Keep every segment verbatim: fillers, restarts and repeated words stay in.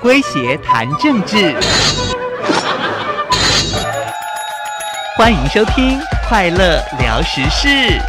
诙谐谈政治，欢迎收听《快乐聊时事》。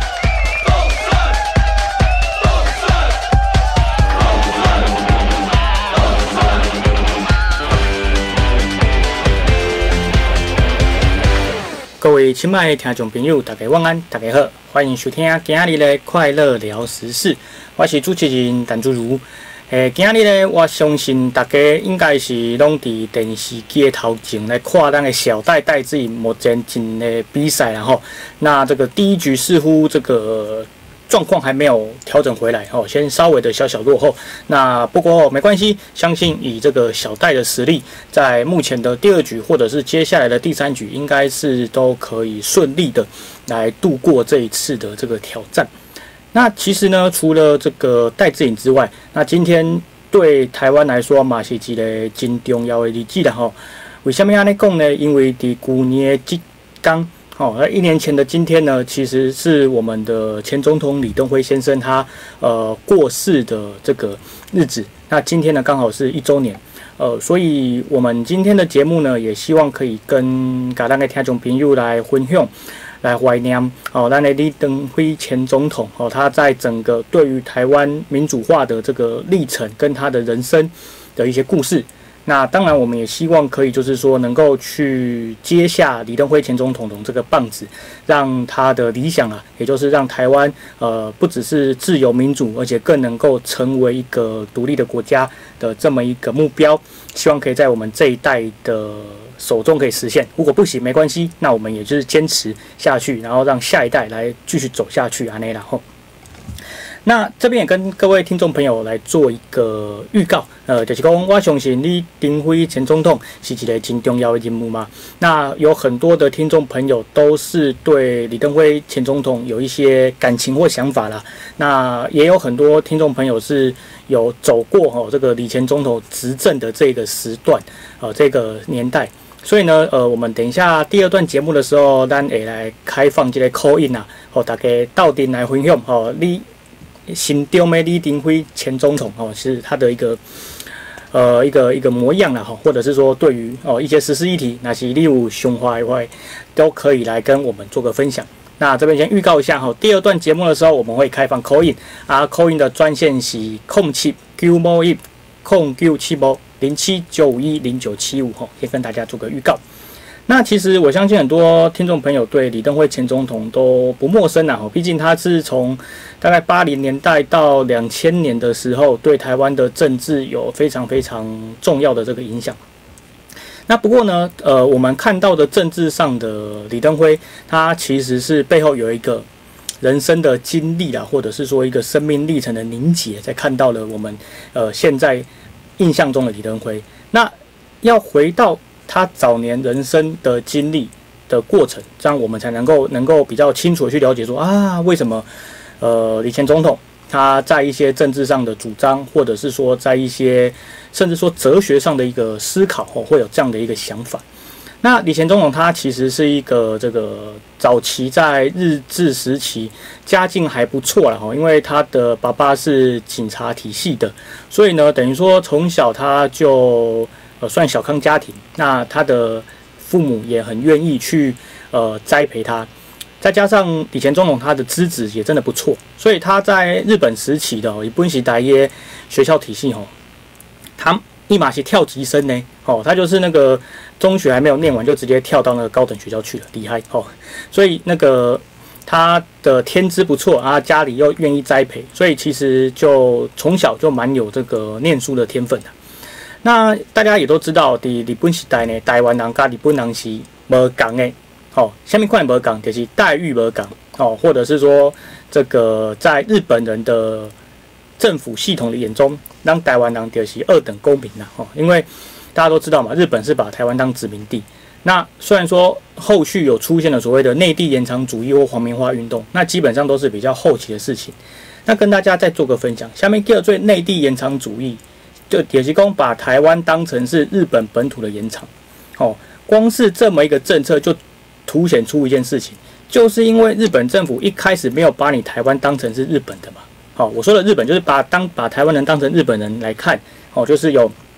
各位亲爱的听众朋友，大家晚安，大家好，欢迎收听今日的《快乐聊时事》，我是主持人陈祖如。诶，今日呢，我相信大家应该是拢伫电视机的头前来看咱的小戴戴资颖目前进的比赛啦吼。那这个第一局似乎这个状况还没有调整回来哦，先稍微的小小落后。那不过没关系，相信以这个小戴的实力，在目前的第二局或者是接下来的第三局，应该是都可以顺利的来度过这一次的这个挑战。那其实呢，除了这个戴资颖之外，那今天对台湾来说嘛是一个真重要的日子啦吼。为什么这样讲呢？因为在去年的这天，哦，那一年前的今天呢，其实是我们的前总统李登辉先生他呃过世的这个日子。那今天呢，刚好是一周年。呃，所以我们今天的节目呢，也希望可以跟各位的听众朋友来分享。来怀念哦，咱的李登辉前总统哦，他在整个对于台湾民主化的这个历程跟他的人生的一些故事。那当然，我们也希望可以就是说能够去接下李登辉前总统的这个棒子，让他的理想啊，也就是让台湾呃不只是自由民主，而且更能够成为一个独立的国家的这么一个目标，希望可以在我们这一代的手中可以实现。如果不行没关系，那我们也就是坚持下去，然后让下一代来继续走下去，安内然后。那这边也跟各位听众朋友来做一个预告，呃，就是讲我相信李登辉前总统是一个很重要的任务嘛。那有很多的听众朋友都是对李登辉前总统有一些感情或想法啦。那也有很多听众朋友是有走过哦这个李前总统执政的这个时段，呃，这个年代。所以呢，呃，我们等一下第二段节目的时候，咱会来开放这个 call in 啊，哦，大家到底来分享哦，你心中的李登辉前总统哦，是他的一个呃一个一个模样啦哈，或者是说对于哦一些时事议题，那是你有想法的话，都可以来跟我们做个分享。那这边先预告一下哈，第二段节目的时候我们会开放 call in 啊 ，call in 的专线是零七九五一零九七五零七九五一零九七五哈，先跟大家做个预告。那其实我相信很多听众朋友对李登辉前总统都不陌生啦，毕竟他是从大概八零年代到两千年的时候，对台湾的政治有非常非常重要的这个影响。那不过呢，呃，我们看到的政治上的李登辉，他其实是背后有一个人生的经历啦，或者是说一个生命历程的凝结，才看到了我们呃现在印象中的李登辉。那要回到他早年人生的经历的过程，这样我们才能够能够比较清楚的去了解说啊，为什么呃李前总统他在一些政治上的主张，或者是说在一些甚至说哲学上的一个思考哦，会有这样的一个想法。那李前总统他其实是一个这个早期在日治时期家境还不错啦哈，因为他的爸爸是警察体系的，所以呢等于说从小他就呃算小康家庭，那他的父母也很愿意去呃栽培他，再加上李前总统他的资质也真的不错，所以他在日本时期的日本时代的学校体系吼，他立马是跳级生呢，哦，他就是那个中学还没有念完就直接跳到那个高等学校去了，厉害哦，所以那个他的天资不错啊，家里又愿意栽培，所以其实就从小就蛮有这个念书的天分的。那大家也都知道，在日本时代呢，台湾人跟日本人是无同的，哦，什么款无同，就是待遇无同，哦，或者是说这个在日本人的政府系统的眼中，让台湾人就是二等公民啦，哦，因为大家都知道嘛，日本是把台湾当殖民地。那虽然说后续有出现了所谓的内地延长主义或皇民化运动，那基本上都是比较后期的事情。那跟大家再做个分享，下面叫做内地延长主义。就也是讲把台湾当成是日本本土的延长，哦，光是这么一个政策就凸显出一件事情，就是因为日本政府一开始没有把你台湾当成是日本的嘛，好、哦，我说的日本就是把当把台湾人当成日本人来看，哦，就是有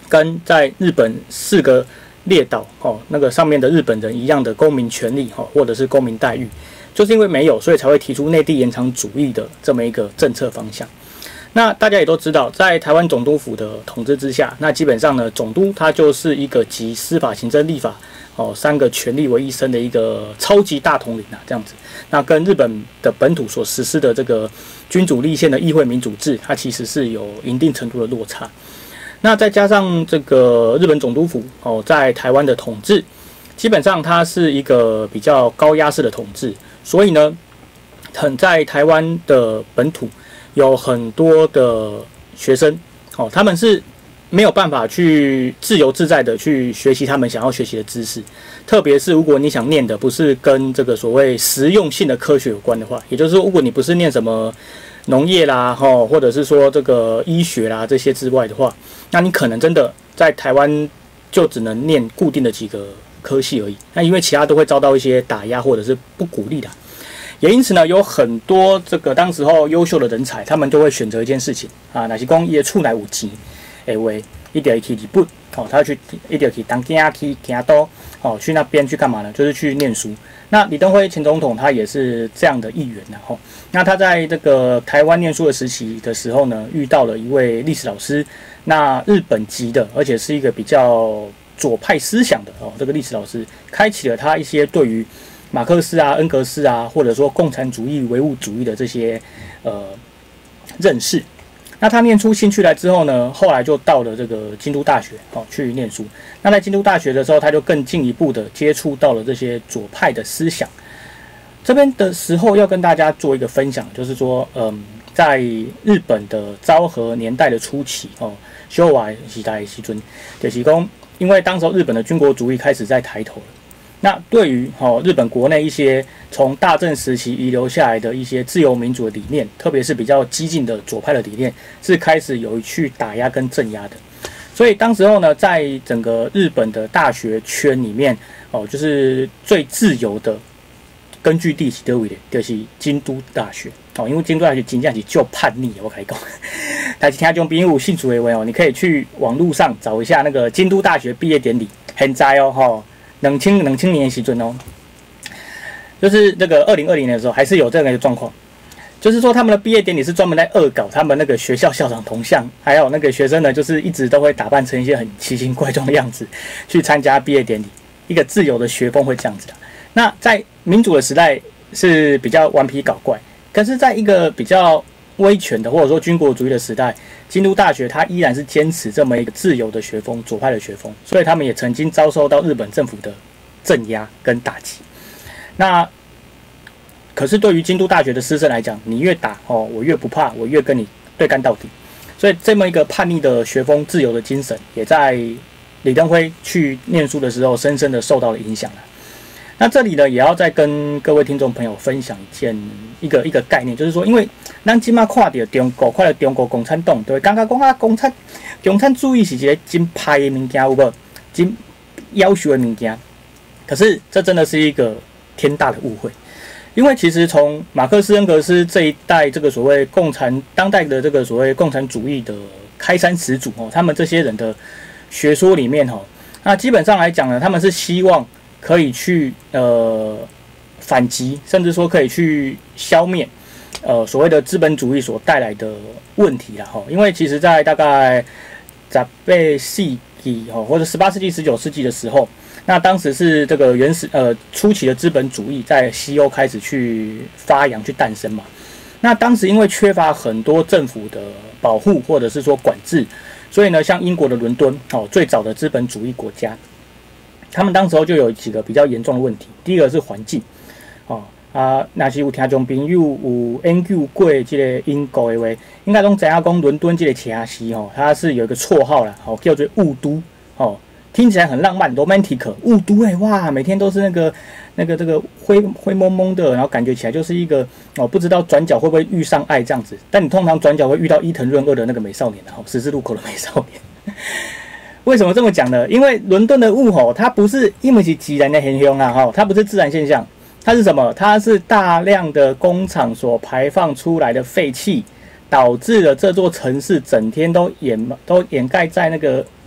跟在日本四个列岛哦那个上面的日本人一样的公民权利哦，或者是公民待遇，就是因为没有，所以才会提出内地延长主义的这么一个政策方向。那大家也都知道，在台湾总督府的统治之下，那基本上呢，总督他就是一个集司法、行政、立法哦三个权力为一身的一个超级大统领啊，这样子。那跟日本的本土所实施的这个君主立宪的议会民主制，它其实是有一定程度的落差。那再加上这个日本总督府哦，在台湾的统治，基本上它是一个比较高压式的统治，所以呢，很在台湾的本土。有很多的学生，哦，他们是没有办法去自由自在的去学习他们想要学习的知识，特别是如果你想念的不是跟这个所谓实用性的科学有关的话，也就是说，如果你不是念什么农业啦，吼，或者是说这个医学啦这些之外的话，那你可能真的在台湾就只能念固定的几个科系而已。那因为其他都会遭到一些打压或者是不鼓励的。也因此呢，有很多这个当时候优秀的人才，他们就会选择一件事情啊，哪些讲伊的厝内有钱，诶喂，一定要去日本，哦，他去一定要去东京去京都，哦，去那边去干嘛呢？就是去念书。那李登辉前总统他也是这样的一员呐，吼。那他在这个台湾念书的时期的时候呢，遇到了一位历史老师，那日本籍的，而且是一个比较左派思想的哦，这个历史老师开启了他一些对于马克思啊、恩格斯啊，或者说共产主义、唯物主义的这些呃认识。那他念出兴趣来之后呢，后来就到了这个京都大学哦去念书。那在京都大学的时候，他就更进一步的接触到了这些左派的思想。这边的时候要跟大家做一个分享，就是说，嗯，在日本的昭和年代的初期哦，昭和时代时阵，就是讲，因为当时候日本的军国主义开始在抬头了。那对于哦日本国内一些从大正时期遗留下来的一些自由民主的理念，特别是比较激进的左派的理念，是开始有去打压跟镇压的。所以当时候呢，在整个日本的大学圈里面，哦，就是最自由的根据地是哪位的，就是京都大学。哦，因为京都大学真正是就叛逆，我跟你讲。但是听众朋友有兴趣的话哦，你可以去网络上找一下那个京都大学毕业典礼，现在哦，吼。两千两千年的时阵哦，就是那个二零二零年的时候，还是有这样的一个状况，就是说他们的毕业典礼是专门在恶搞他们那个学校校长铜像，还有那个学生呢，就是一直都会打扮成一些很奇形怪状的样子去参加毕业典礼，一个自由的学风会这样子的。那在民主的时代是比较顽皮搞怪，可是在一个比较威权的或者说军国主义的时代，京都大学它依然是坚持这么一个自由的学风，左派的学风，所以他们也曾经遭受到日本政府的镇压跟打击。那可是对于京都大学的师生来讲，你越打哦，我越不怕，我越跟你对干到底。所以这么一个叛逆的学风、自由的精神，也在李登辉去念书的时候，深深的受到了影响了。那这里呢，也要再跟各位听众朋友分享一件一个一个概念，就是说，因为咱今嘛看到中国，看到中国共产党，就会感觉讲啊，共产共产主义是一个真歹的物件，有无？真夭寿的物件。可是这真的是一个天大的误会，因为其实从马克思、恩格斯这一代这个所谓共产当代的这个所谓共产主义的开山始祖哦，他们这些人的学说里面哦，那基本上来讲呢，他们是希望可以去呃反击，甚至说可以去消灭呃所谓的资本主义所带来的问题啦哈。因为其实在大概十八世纪哈，或者十八世纪、十九世纪的时候，那当时是这个原始呃初期的资本主义在西欧开始去发扬、去诞生嘛。那当时因为缺乏很多政府的保护或者是说管制，所以呢，像英国的伦敦哦，最早的资本主义国家。他们当时候就有几个比较严重的问题，第一个是环境，哦啊，若是有听众朋友有研究过这个英国的话，应该拢知影讲伦敦这个城市吼，它是有一个绰号啦，哦叫做雾都，哦听起来很浪漫 romantic， 雾都哎、欸、哇，每天都是那个那个这个灰灰蒙蒙的，然后感觉起来就是一个哦不知道转角会不会遇上爱这样子，但你通常转角会遇到伊藤润二的那个美少年，然后十字路口的美少年。为什么这么讲呢？因为伦敦的雾吼，它不是因为是自然的现象啊，哈，它不是自然现象，它是什么？它是大量的工厂所排放出来的废气，导致了这座城市整天都掩都掩盖在那个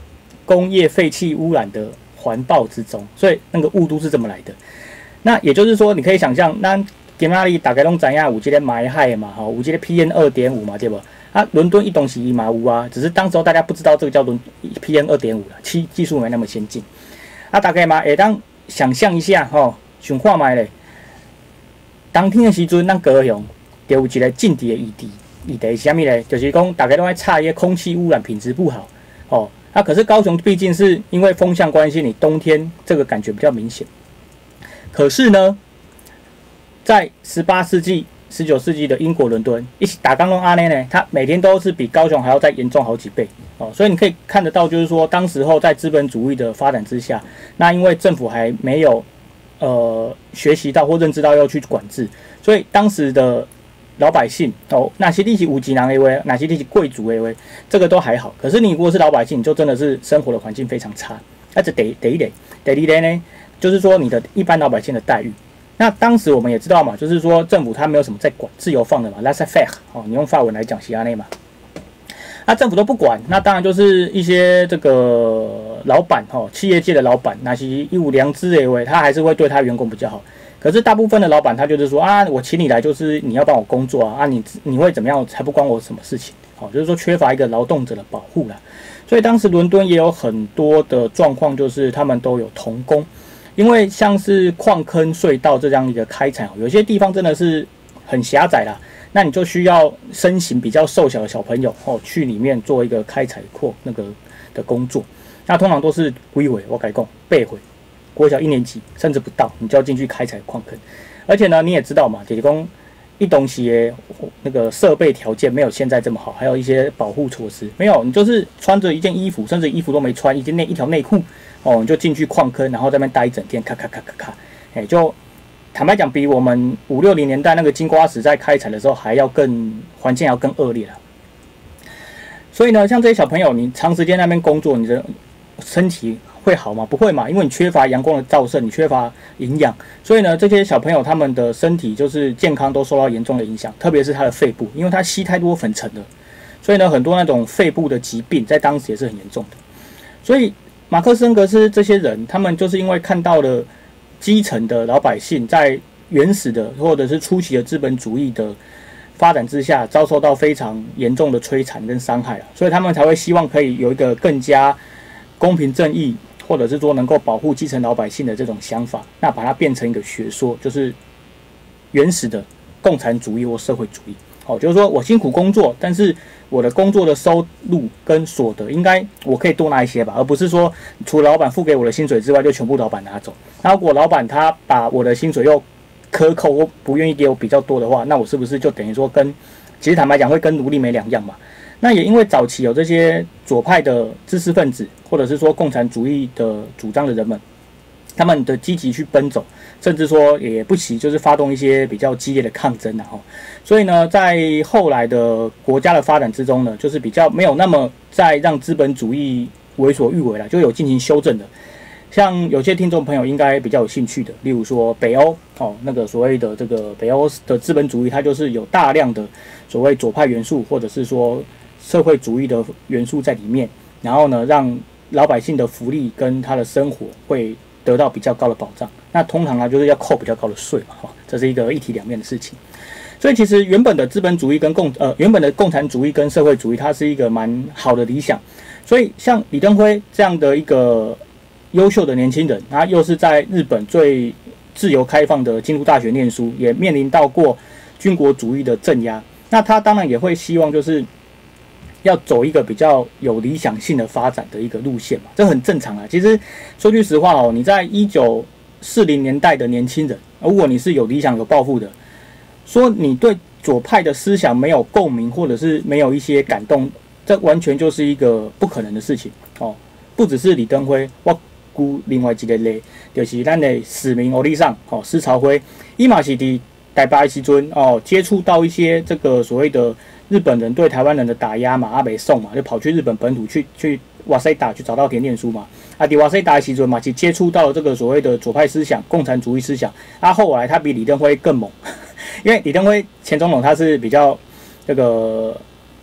工业废气污染的环抱之中，所以那个雾都是这么来的。那也就是说，你可以想象，那今仔日大家拢知影有这个霾害嘛，吼，有这个 P M 二点五嘛，对不？啊，伦敦一东西嘛有啊，只是当时候大家不知道这个叫伦 P M 二点五啦，技技术没那么先进。啊，大概嘛，会当想象一下吼，想看卖咧，冬天的时阵，咱高雄就有一个禁地的议题，议题是啥物咧？就是讲大家都在吵一个空气污染品质不好，哦。那、啊、可是高雄毕竟是因为风向关系，你冬天这个感觉比较明显。可是呢，在十八世纪、十九世纪的英国伦敦，一起打钢龙阿内呢，它每天都是比高雄还要再严重好几倍哦。所以你可以看得到，就是说，当时候在资本主义的发展之下，那因为政府还没有呃学习到或认知到要去管制，所以当时的老百姓哦，哪些地是有钱人的话，哪些地是贵族的话，这个都还好。可是你如果是老百姓，你就真的是生活的环境非常差。那这第第一类，第二类呢，就是说你的一般老百姓的待遇。那当时我们也知道嘛，就是说政府它没有什么在管，自由放的嘛 ，laissez faire 哦，你用法文来讲，西安内嘛。那政府都不管，那当然就是一些这个老板哦，企业界的老板，那些一无良知的话，他还是会对他员工比较好。可是大部分的老板他就是说啊，我请你来就是你要帮我工作啊，啊你你会怎么样才不关我什么事情？好、哦，就是说缺乏一个劳动者的保护啦。所以当时伦敦也有很多的状况，就是他们都有童工，因为像是矿坑隧道这样一个开采，有些地方真的是很狭窄啦，那你就需要身形比较瘦小的小朋友哦去里面做一个开采矿那个的工作，那通常都是几回我改讲八回。国小一年级甚至不到，你就要进去开采矿坑，而且呢，你也知道嘛，铁工一东西的那个设备条件没有现在这么好，还有一些保护措施没有，你就是穿着一件衣服，甚至衣服都没穿，一件内一条内裤哦，你就进去矿坑，然后在那边待一整天，咔咔咔咔咔，哎，就坦白讲，比我们五六零年代那个金瓜石在开采的时候还要更环境还要更恶劣了。所以呢，像这些小朋友，你长时间在那边工作，你的身体会好吗？不会嘛，因为你缺乏阳光的照射，你缺乏营养，所以呢，这些小朋友他们的身体就是健康都受到严重的影响，特别是他的肺部，因为他吸太多粉尘了，所以呢，很多那种肺部的疾病在当时也是很严重的。所以马克思恩格斯这些人，他们就是因为看到了基层的老百姓在原始的或者是初期的资本主义的发展之下，遭受到非常严重的摧残跟伤害了，所以他们才会希望可以有一个更加公平正义，或者是说能够保护基层老百姓的这种想法，那把它变成一个学说，就是原始的共产主义或社会主义。好、哦，就是说我辛苦工作，但是我的工作的收入跟所得，应该我可以多拿一些吧，而不是说除了老板付给我的薪水之外，就全部老板拿走。那如果老板他把我的薪水又克扣或不愿意给我比较多的话，那我是不是就等于说跟，其实坦白讲会跟奴隶没两样嘛？那也因为早期有这些左派的知识分子，或者是说共产主义的主张的人们，他们的积极去奔走，甚至说也不惜就是发动一些比较激烈的抗争啊。所以呢，在后来的国家的发展之中呢，就是比较没有那么再让资本主义为所欲为了，就有进行修正的。像有些听众朋友应该比较有兴趣的，例如说北欧哦，那个所谓的这个北欧的资本主义，它就是有大量的所谓左派元素，或者是说社会主义的元素在里面，然后呢，让老百姓的福利跟他的生活会得到比较高的保障。那通常啊，就是要扣比较高的税嘛，哈，这是一个一体两面的事情。所以其实原本的资本主义跟共呃原本的共产主义跟社会主义，它是一个蛮好的理想。所以像李登辉这样的一个优秀的年轻人，他又是在日本最自由开放的京都大学念书，也面临到过军国主义的镇压。那他当然也会希望就是要走一个比较有理想性的发展的一个路线嘛，这很正常啊。其实说句实话哦，你在一九四零年代的年轻人，如果你是有理想有抱负的，说你对左派的思想没有共鸣，或者是没有一些感动，这完全就是一个不可能的事情哦。不只是李登辉，我估另外一个例，就是咱的史明欧力上哦，施朝晖，伊嘛是伫台北的时阵哦，接触到一些这个所谓的日本人对台湾人的打压嘛，啊，北宋嘛，就跑去日本本土去去瓦塞达去找稻田念书嘛，啊，伫瓦塞达的时阵嘛，去接触到这个所谓的左派思想、共产主义思想，啊，后来他比李登辉更猛，因为李登辉前总统他是比较这个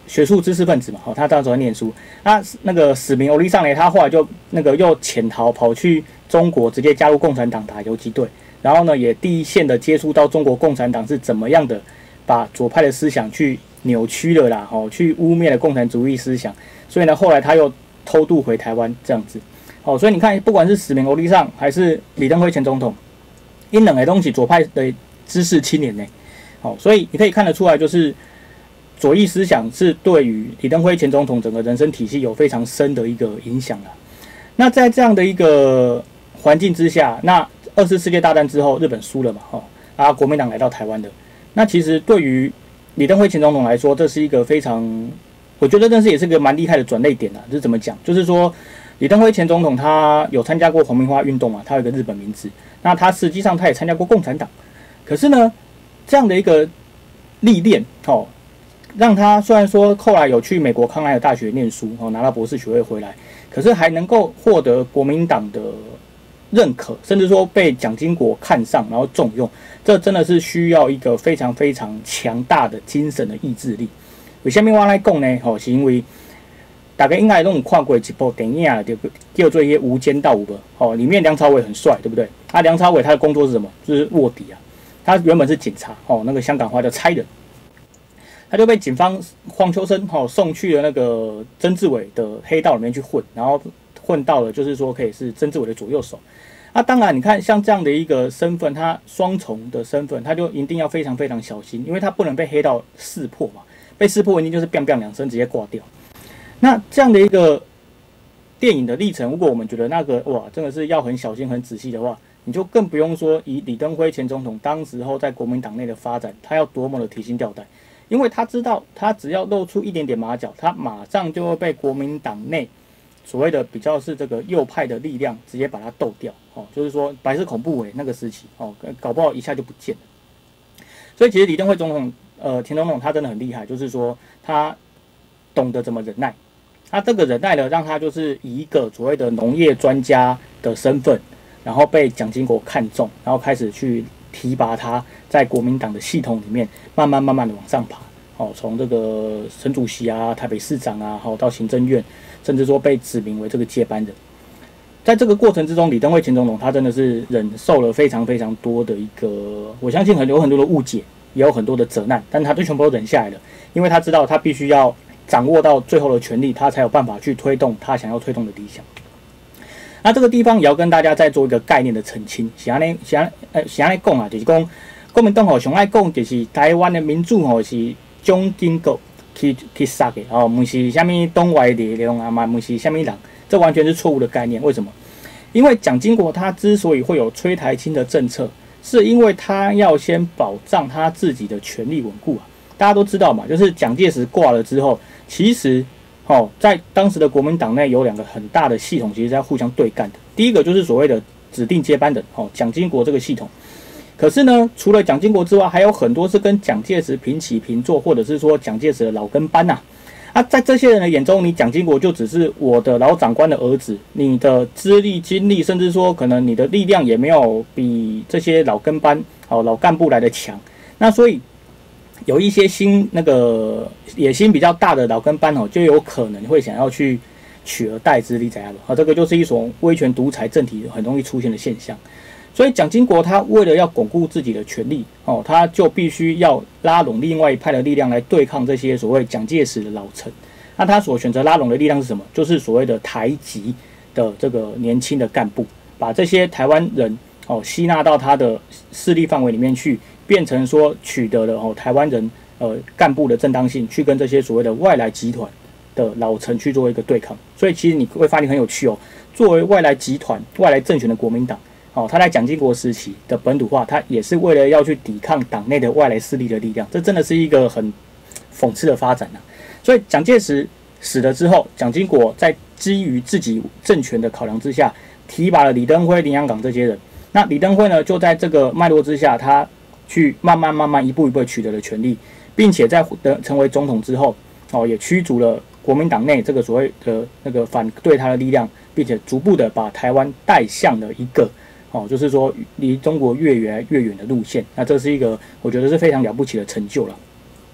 学术知识分子嘛，哦，他当时在念书。那那个史明欧利桑呢，他后来就那个又潜逃跑去中国，直接加入共产党打游击队，然后呢，也第一线的接触到中国共产党是怎么样的把左派的思想去扭曲了啦，哦，去污蔑了共产主义思想。所以呢，后来他又偷渡回台湾这样子。哦，所以你看，不管是史明欧利桑还是李登辉前总统，因两个东西左派的知识青年呢。哦，所以你可以看得出来，就是左翼思想是对于李登辉前总统整个人生体系有非常深的一个影响了。那在这样的一个环境之下，那二次世界大战之后，日本输了嘛，哦，啊，国民党来到台湾的。那其实对于李登辉前总统来说，这是一个非常，我觉得这是也是个蛮厉害的转捩点啊。就是怎么讲，就是说李登辉前总统他有参加过黄明花运动嘛，他有一个日本名字。那他实际上他也参加过共产党，可是呢，这样的一个历练，哦，让他虽然说后来有去美国康奈尔大学念书，哦，拿到博士学位回来，可是还能够获得国民党的认可，甚至说被蒋经国看上，然后重用，这真的是需要一个非常非常强大的精神的意志力。为什么我来讲呢？哦，是因为大家应该都有看过一部电影啊，就叫做《无间道》吧。哦，里面梁朝伟很帅，对不对？啊，梁朝伟他的工作是什么？就是卧底啊。他原本是警察，哦，那个香港话叫差人。他就被警方黄秋生哦送去了那个曾志伟的黑道里面去混，然后混到了就是说可以是曾志伟的左右手。那、啊、当然，你看像这样的一个身份，他双重的身份，他就一定要非常非常小心，因为他不能被黑道识破嘛。被识破一定就是 biang biang 两声直接挂掉。那这样的一个电影的历程，如果我们觉得那个哇真的是要很小心很仔细的话，你就更不用说以李登辉前总统当时候在国民党内的发展，他要多么的提心吊胆。因为他知道，他只要露出一点点马脚，他马上就会被国民党内所谓的比较是这个右派的力量直接把他斗掉。哦，就是说白色恐怖委那个时期，哦，搞不好一下就不见了。所以其实李登辉总统，呃，前总统他真的很厉害，就是说他懂得怎么忍耐。他这个忍耐呢，让他就是以一个所谓的农业专家的身份，然后被蒋经国看中，然后开始去提拔他在国民党的系统里面，慢慢慢慢的往上爬。哦，从这个省主席啊、台北市长啊，好到行政院，甚至说被指名为这个接班人。在这个过程之中，李登辉前总统他真的是忍受了非常非常多的一个，我相信很有很多的误解，也有很多的责难，但他都全部都忍下来了，因为他知道他必须要掌握到最后的权力，他才有办法去推动他想要推动的理想。那这个地方也要跟大家再做一个概念的澄清，是安尼，是安，呃，是安尼讲啊，就是讲国民党吼上爱讲就是台湾的民主吼是蒋经国去去杀的哦，不是虾米东外力量啊嘛，不是虾米人，这完全是错误的概念。为什么？因为蒋经国他之所以会有催台青的政策，是因为他要先保障他自己的权力稳固啊。大家都知道嘛，就是蒋介石挂了之后，其实哦，在当时的国民党内有两个很大的系统，其实在互相对干的。第一个就是所谓的指定接班人，哦，蒋经国这个系统。可是呢，除了蒋经国之外，还有很多是跟蒋介石平起平坐，或者是说蒋介石的老跟班呐、啊。啊，在这些人的眼中，你蒋经国就只是我的老长官的儿子，你的资历、经历，甚至说可能你的力量也没有比这些老跟班、哦老干部来的强。那所以有一些新那个野心比较大的老跟班哦，就有可能会想要去取而代之，你知道吧？啊，这个就是一种威权独裁政体很容易出现的现象。所以蒋经国他为了要巩固自己的权力，哦，他就必须要拉拢另外一派的力量来对抗这些所谓蒋介石的老臣。那他所选择拉拢的力量是什么？就是所谓的台籍的这个年轻的干部，把这些台湾人哦吸纳到他的势力范围里面去，变成说取得了哦台湾人呃干部的正当性，去跟这些所谓的外来集团的老臣去做一个对抗。所以其实你会发现很有趣哦，作为外来集团、外来政权的国民党。哦，他在蒋经国时期的本土化，他也是为了要去抵抗党内的外来势力的力量，这真的是一个很讽刺的发展啊。所以蒋介石死了之后，蒋经国在基于自己政权的考量之下，提拔了李登辉、林洋港这些人。那李登辉呢，就在这个脉络之下，他去慢慢慢慢一步一步取得了权力，并且在成为总统之后，哦，也驱逐了国民党内这个所谓的那个反对他的力量，并且逐步的把台湾带向了一个。哦，就是说离中国越远越远的路线，那这是一个我觉得是非常了不起的成就了。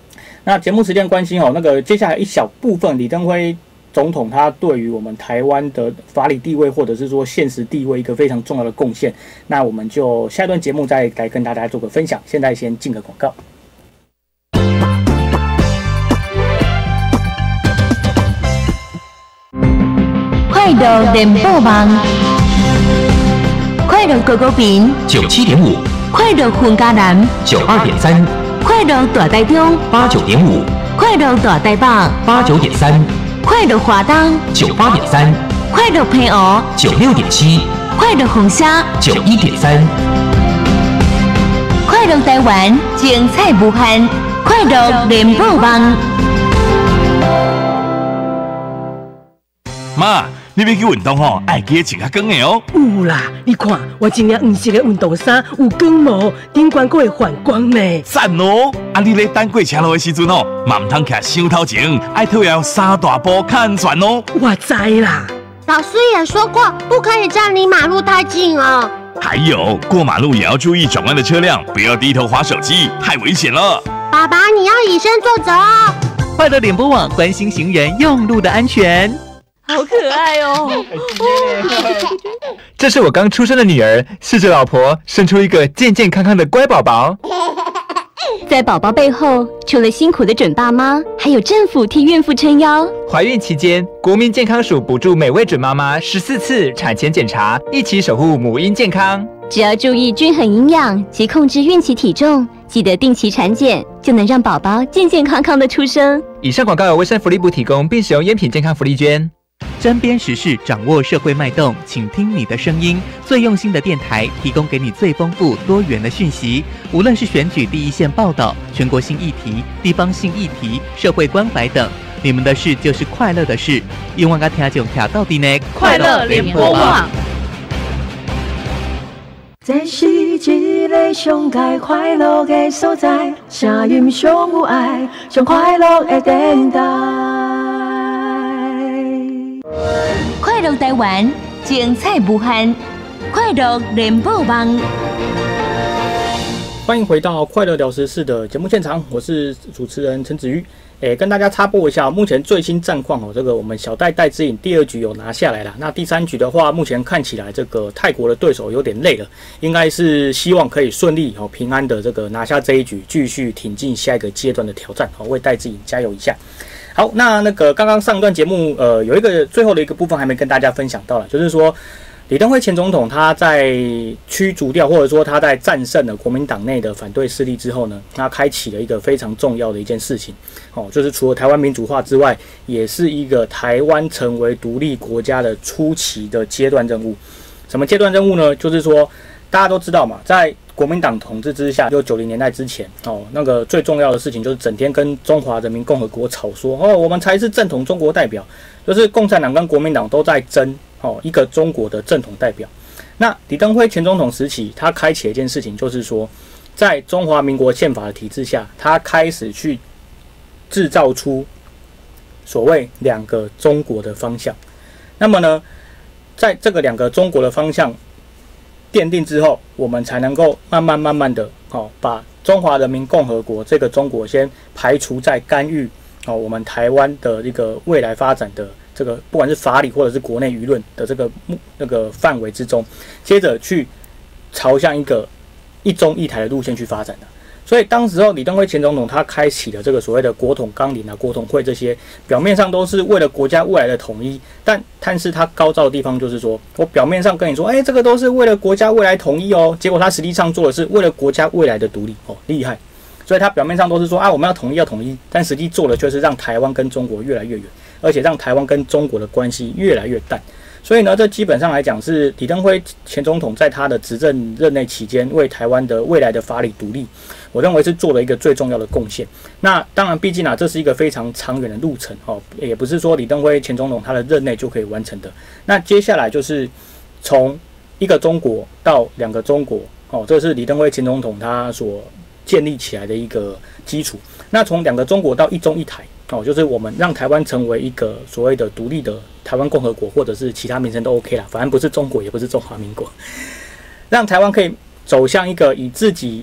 那节目时间关系哦，那个接下来一小部分，李登辉总统他对于我们台湾的法理地位或者是说现实地位一个非常重要的贡献，那我们就下一段节目再来跟大家做个分享。现在先进个广告。 快乐联播网，快乐狗狗饼九七点五， 快乐混家南九二点三， 快乐大台中八九点五， 快乐大台北八九点三， 快乐华东九八点三， 快乐平湖九六点七， 快乐红沙九一点三， 快乐台湾精彩无限，快乐联播网。 妈，你要去运动吼，爱记得穿较光的哦。 有啦，你看我今日黄色的运动衫有光毛，顶管阁会反光呢。 赞哦！啊，你咧等过车路的时阵哦，嘛唔通徛伤头前，爱特要三大步较安全哦。 我知啦。 老师也说过，不可以站离马路太近哦。 还有，过马路也要注意转弯的车辆，不要低头滑手机，太危险了。 爸爸，你要以身作则哦。 快乐联播网关心行人用路的安全。 好可爱哦！ 这是我刚出生的女儿，是着老婆生出一个健健康康的乖宝宝。 在宝宝背后，除了辛苦的准爸妈，还有政府替孕妇撑腰。 怀孕期间，国民健康署补助每位准妈妈十四次产前检查，一起守护母婴健康。 只要注意均衡营养及控制孕期体重，记得定期产检，就能让宝宝健健康康的出生。 以上广告由卫生福利部提供，并使用烟品健康福利捐。 针砭时事，掌握社会脉动，请听你的声音。最用心的电台，提供给你最丰富多元的讯息。无论是选举第一线报道、全国性议题、地方性议题、社会关怀等，你们的事就是快乐的事。希望大家听众听到底呢， 快乐联播网。 这是一个上界快乐的所在，声音上有爱，上快乐的电台。 快乐台湾，精彩无限，快乐联播网。 欢迎回到快乐聊时事的节目现场，我是主持人陈子瑜。诶，跟大家插播一下，目前最新战况哦，这个我们小戴戴资颖第二局有拿下来了。那第三局的话，目前看起来这个泰国的对手有点累了，应该是希望可以顺利哦平安的这个拿下这一局，继续挺进下一个阶段的挑战。好，为戴资颖加油一下。好，那那个刚刚上一段节目，呃，有一个最后的一个部分还没跟大家分享到了，就是说李登辉前总统他在驱逐掉，或者说他在战胜了国民党内的反对势力之后呢，他开启了一个非常重要的一件事情，哦，就是除了台湾民主化之外，也是一个台湾成为独立国家的初期的阶段任务。什么阶段任务呢？就是说大家都知道嘛，在国民党统治之下，就九零年代之前哦，那个最重要的事情就是整天跟中华人民共和国吵说哦，我们才是正统中国代表，就是共产党跟国民党都在争哦一个中国的正统代表。那李登辉前总统时期，他开启了一件事情，就是说，在中华民国宪法的体制下，他开始去制造出所谓两个中国的方向。那么呢，在这个两个中国的方向奠定之后，我们才能够慢慢慢慢的哦，把中华人民共和国这个中国先排除在干预哦我们台湾的一个未来发展的这个不管是法理或者是国内舆论的这个那个范围之中，接着去朝向一个一中一台的路线去发展的。所以当时候李登辉前总统他开启了这个所谓的国统纲领啊、国统会这些，表面上都是为了国家未来的统一，但但是他高招的地方就是说，我表面上跟你说，哎，这个都是为了国家未来统一哦，结果他实际上做的是为了国家未来的独立哦，厉害。所以他表面上都是说啊，我们要统一要统一，但实际做的却是让台湾跟中国越来越远，而且让台湾跟中国的关系越来越淡。所以呢，这基本上来讲是李登辉前总统在他的执政任内期间，为台湾的未来的法理独立，我认为是做了一个最重要的贡献。那当然，毕竟啊，这是一个非常长远的路程哦，也不是说李登辉前总统他的任内就可以完成的。那接下来就是从一个中国到两个中国哦，这是李登辉前总统他所建立起来的一个基础。那从两个中国到一中一台哦，就是我们让台湾成为一个所谓的独立的台湾共和国，或者是其他名称都 OK 啦，反正不是中国，也不是中华民国，让台湾可以走向一个以自己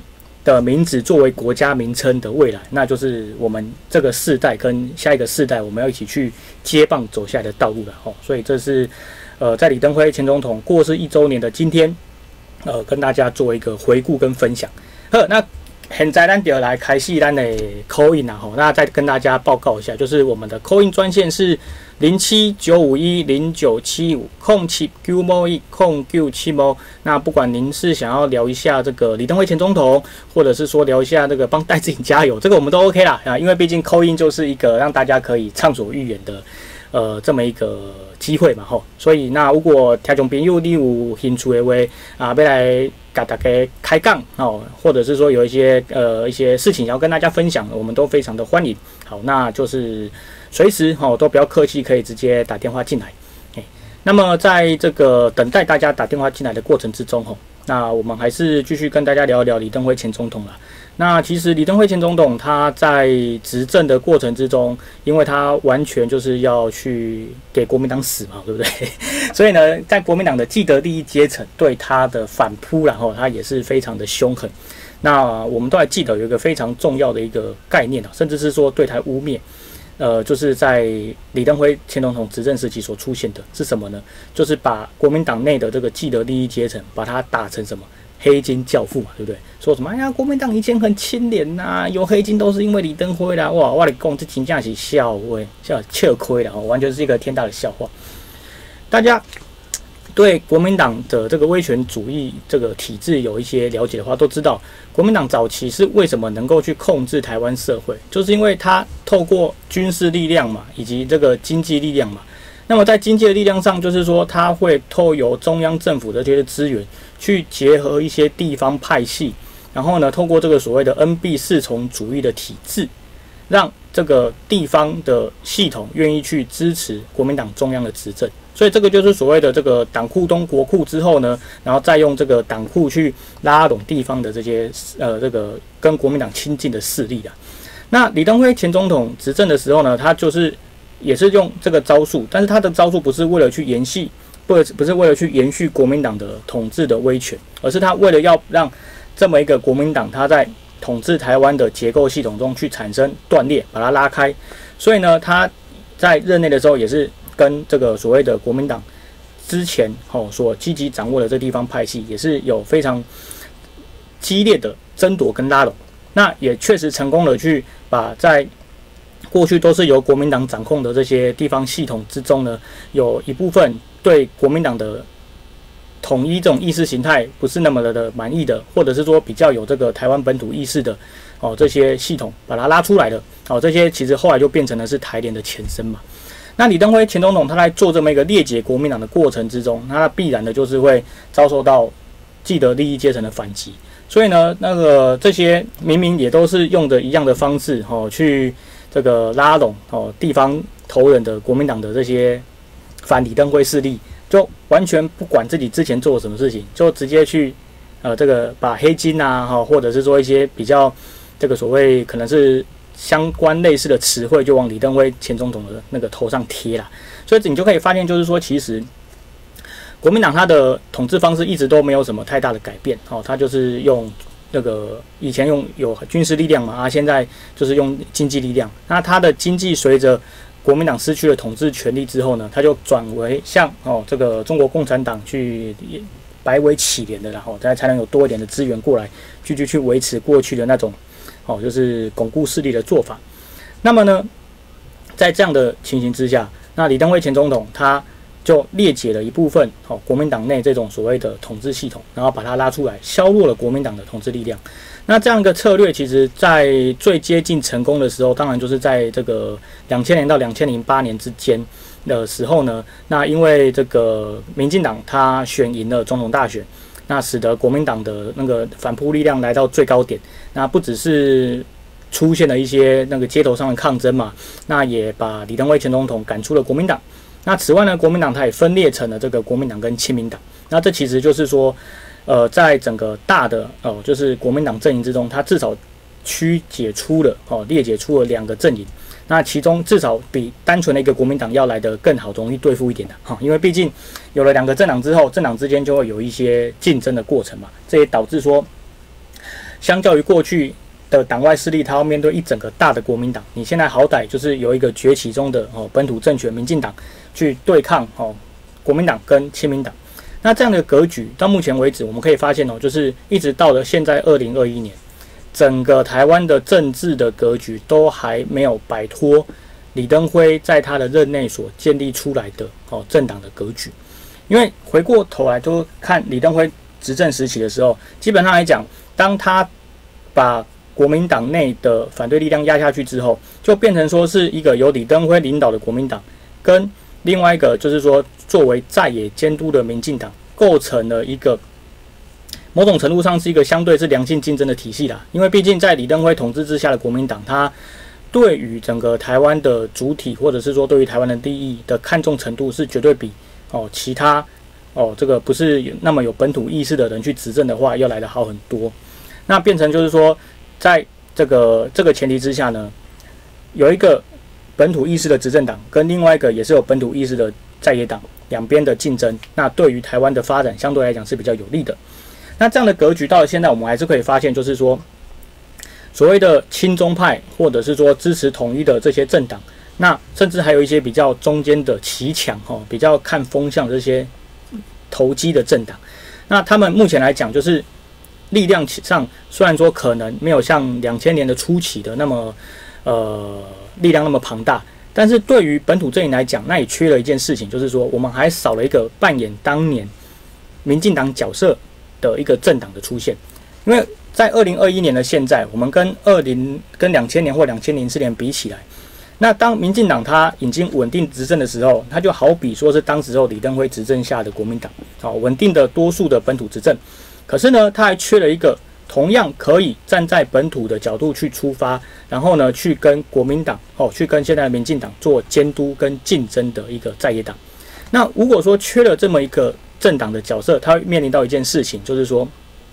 的名字作为国家名称的未来，那就是我们这个世代跟下一个世代，我们要一起去接棒走下来的道路了哦。所以这是呃，在李登辉前总统过世一周年的今天，呃，跟大家做一个回顾跟分享。好，那现在咱就来开始咱的 call in 啦吼，那再跟大家报告一下，就是我们的 call in 专线是零七九五一零九七五空七九五一空九七五。那不管您是想要聊一下这个李登辉前总统，或者是说聊一下这个帮戴资颖加油，这个我们都 OK 啦啊，因为毕竟 call in 就是一个让大家可以畅所欲言的呃这么一个机会嘛吼。所以那如果听众朋友你有兴趣的话啊，要来跟大家开杠哦，或者是说有一些呃一些事情要跟大家分享，我们都非常的欢迎。好，那就是随时哦都不要客气，可以直接打电话进来。欸、那么在这个等待大家打电话进来的过程之中吼，那我们还是继续跟大家聊一聊李登辉前总统啦。那其实李登辉前总统他在执政的过程之中，因为他完全就是要去给国民党死嘛，对不对？所以呢，在国民党的既得利益阶层对他的反扑，然后他也是非常的凶狠。那我们都还记得有一个非常重要的一个概念啊，甚至是说对台污蔑，呃，就是在李登辉前总统执政时期所出现的是什么呢？就是把国民党内的这个既得利益阶层，把它打成什么？黑金教父嘛，对不对？说什么哎呀，国民党以前很清廉呐，有黑金都是因为李登辉啦。哇，我跟你讲，这真正是笑话，笑笑亏了，完全是一个天大的笑话。大家对国民党的这个威权主义这个体制有一些了解的话，都知道国民党早期是为什么能够去控制台湾社会，就是因为它透过军事力量嘛，以及这个经济力量嘛。那么在经济的力量上，就是说它会透由中央政府的这些资源，去结合一些地方派系，然后呢，透过这个所谓的 N B 四重主义的体制，让这个地方的系统愿意去支持国民党中央的执政。所以这个就是所谓的这个党库东国库之后呢，然后再用这个党库去拉拢地方的这些呃这个跟国民党亲近的势力啊。那李登辉前总统执政的时候呢，他就是也是用这个招数，但是他的招数不是为了去延续，不不是为了去延续国民党的统治的威权，而是他为了要让这么一个国民党他在统治台湾的结构系统中去产生断裂，把它拉开。所以呢，他在任内的时候也是跟这个所谓的国民党之前哦所积极掌握的这地方派系，也是有非常激烈的争夺跟拉拢。那也确实成功的去把在过去都是由国民党掌控的这些地方系统之中呢，有一部分对国民党的统一这种意识形态不是那么的满意的，或者是说比较有这个台湾本土意识的哦，这些系统把它拉出来了哦，这些其实后来就变成了是台联的前身嘛。那李登辉前总统他在做这么一个裂解国民党的过程之中，他必然的就是会遭受到既得利益阶层的反击。所以呢，那个这些明明也都是用的一样的方式哦，去这个拉拢哦地方头人的国民党的这些反李登辉势力，就完全不管自己之前做了什么事情，就直接去呃这个把黑金啊哈，或者是说一些比较这个所谓可能是相关类似的词汇，就往李登辉前总统的那个头上贴啦。所以你就可以发现，就是说其实国民党他的统治方式一直都没有什么太大的改变哦，他就是用那个以前用有军事力量嘛，啊，现在就是用经济力量。那他的经济随着国民党失去了统治权力之后呢，他就转为向哦这个中国共产党去白维起连的，然后才才能有多一点的资源过来，继续去维持过去的那种哦就是巩固势力的做法。那么呢，在这样的情形之下，那李登辉前总统他就裂解了一部分哦国民党内这种所谓的统治系统，然后把它拉出来，削弱了国民党的统治力量。那这样一个策略，其实在最接近成功的时候，当然就是在这个两千年到两千零八年之间的时候呢。那因为这个民进党他选赢了总统大选，那使得国民党的那个反扑力量来到最高点。那不只是出现了一些那个街头上的抗争嘛，那也把李登辉前总统赶出了国民党。那此外呢，国民党它也分裂成了这个国民党跟亲民党。那这其实就是说，呃，在整个大的哦，就是国民党阵营之中，它至少曲解出了哦，裂解出了两个阵营。那其中至少比单纯的一个国民党要来得更好，容易对付一点的哈，因为毕竟有了两个政党之后，政党之间就会有一些竞争的过程嘛。这也导致说， 相较于过去的党外势力，它要面对一整个大的国民党，你现在好歹就是有一个崛起中的哦本土政权民进党去对抗哦国民党跟亲民党。那这样的格局到目前为止，我们可以发现哦，就是一直到了现在二零二一年，整个台湾的政治的格局都还没有摆脱李登辉在他的任内所建立出来的哦政党的格局。因为回过头来就看李登辉执政时期的时候，基本上来讲，当他把国民党内的反对力量压下去之后，就变成说是一个由李登辉领导的国民党，跟另外一个就是说作为在野监督的民进党，构成了一个某种程度上是一个相对是良性竞争的体系啦。因为毕竟在李登辉统治之下的国民党，它对于整个台湾的主体，或者是说对于台湾的利益的看重程度，是绝对比哦其他哦这个不是那么有本土意识的人去执政的话，要来得好很多。那变成就是说，在这个这个前提之下呢，有一个本土意识的执政党，跟另外一个也是有本土意识的在野党，两边的竞争，那对于台湾的发展相对来讲是比较有利的。那这样的格局到了现在，我们还是可以发现，就是说，所谓的亲中派，或者是说支持统一的这些政党，那甚至还有一些比较中间的骑墙哈，比较看风向的这些投机的政党，那他们目前来讲就是力量上虽然说可能没有像两千年的初期的那么呃力量那么庞大，但是对于本土阵营来讲，那也缺了一件事情，就是说我们还少了一个扮演当年民进党角色的一个政党的出现。因为在二零二一年的现在，我们跟二零跟两千年或两千零四年比起来，那当民进党它已经稳定执政的时候，它就好比说是当时候李登辉执政下的国民党，好稳定的多数的本土执政。可是呢，它还缺了一个同样可以站在本土的角度去出发，然后呢，去跟国民党哦，去跟现在的民进党做监督跟竞争的一个在野党。那如果说缺了这么一个政党的角色，它会面临到一件事情，就是说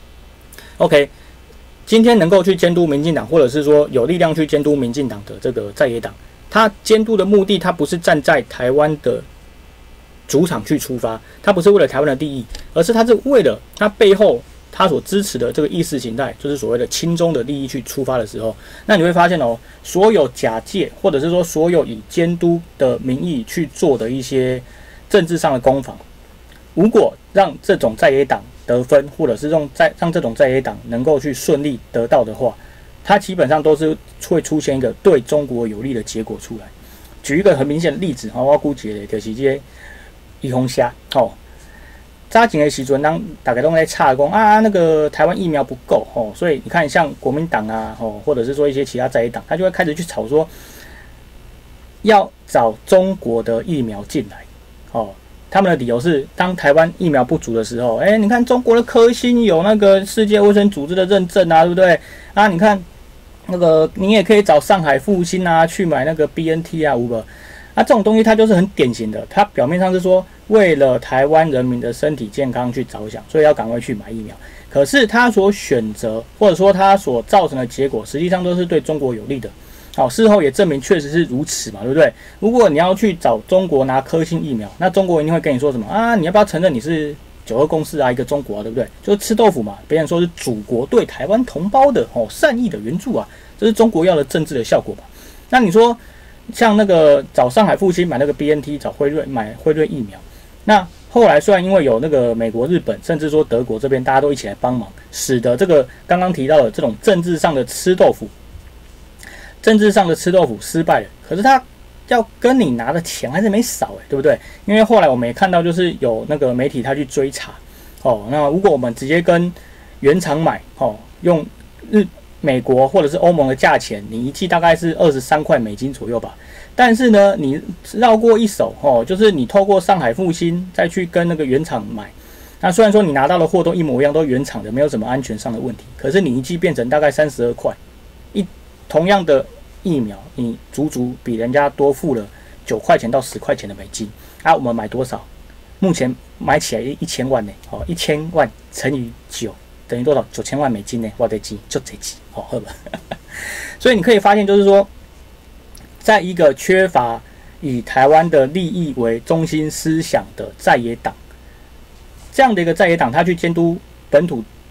，OK， 今天能够去监督民进党，或者是说有力量去监督民进党的这个在野党，它监督的目的，它不是站在台湾的主场去出发，它不是为了台湾的利益，而是它是为了它背后他所支持的这个意识形态，就是所谓的亲中的利益去出发的时候，那你会发现哦，所有假借或者是说所有以监督的名义去做的一些政治上的攻防，如果让这种在野党得分，或者是让在让这种在野党能够去顺利得到的话，它基本上都是会出现一个对中国有利的结果出来。举一个很明显的例子，我估计就是这个一红虾哦。早前的时阵，当大家都在吵讲啊，那个台湾疫苗不够哦，所以你看像国民党啊，哦，或者是说一些其他在野党，他就会开始去吵说，要找中国的疫苗进来哦。他们的理由是，当台湾疫苗不足的时候，哎，你看中国的科兴有那个世界卫生组织的认证啊，对不对？啊，你看那个你也可以找上海复兴啊去买那个 B N T 啊，有无？啊，这种东西它就是很典型的，它表面上是说为了台湾人民的身体健康去着想，所以要赶快去买疫苗。可是它所选择或者说它所造成的结果，实际上都是对中国有利的。好，事后也证明确实是如此嘛，对不对？如果你要去找中国拿科兴疫苗，那中国一定会跟你说什么啊？你要不要承认你是九二共识啊，一个中国啊，对不对？就是吃豆腐嘛，别人说是祖国对台湾同胞的哦善意的援助啊，这是中国要的政治的效果嘛。那你说？像那个找上海复兴买那个 B N T， 找辉瑞买辉瑞疫苗，那后来虽然因为有那个美国、日本，甚至说德国这边大家都一起来帮忙，使得这个刚刚提到的这种政治上的吃豆腐，政治上的吃豆腐失败了。可是他要跟你拿的钱还是没少哎，对不对？因为后来我们也看到，就是有那个媒体他去追查哦，那如果我们直接跟原厂买哦，用日。美国或者是欧盟的价钱，你一剂大概是二十三块美金左右吧。但是呢，你绕过一手哦，就是你透过上海复兴再去跟那个原厂买。那虽然说你拿到的货都一模一样，都原厂的，没有什么安全上的问题。可是你一剂变成大概三十二块，一同样的疫苗，你足足比人家多付了九块钱到十块钱的美金啊。我们买多少？目前买起来一千万呢，哦，一千万乘以九。等于多少？九千万美金呢？我的钱就这钱，好喝吧？所以你可以发现，就是说，在一个缺乏以台湾的利益为中心思想的在野党，这样的一个在野党，他去监督本土